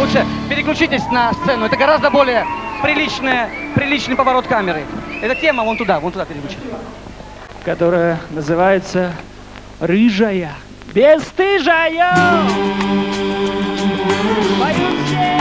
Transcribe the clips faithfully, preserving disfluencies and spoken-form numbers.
лучше переключитесь на сцену. Это гораздо более приличная, приличный поворот камеры. Эта тема вон туда, вон туда переключить. Которая называется «Рыжая, бесстыжая». Поют все.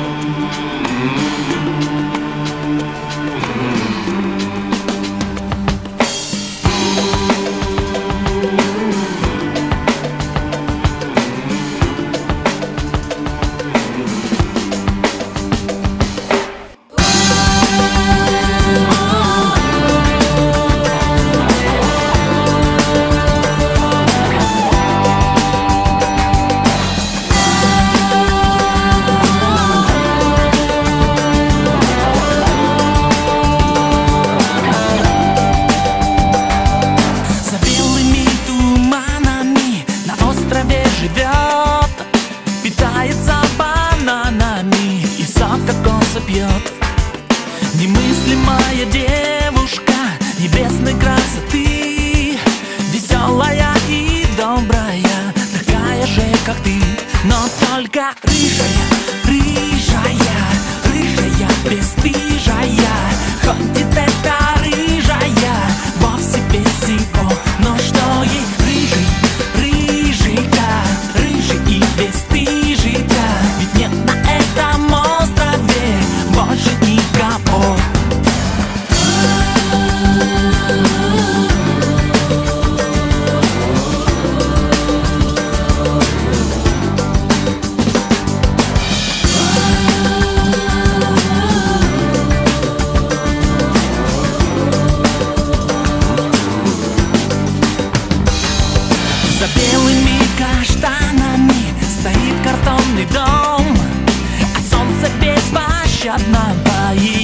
Немыслимая девушка небесной красоты, веселая и добрая, такая же, как ты, но только рыжая, рыжая, рыжая, бесстыжая. Ходит эта рыжая вовсе без его, но что ей рыжий, рыжий-ка, рыжий и бесстыжий-ка, ведь нет на этом острове больше никого. За белыми каштанами стоит картонный дом, а солнце беспощадно боится.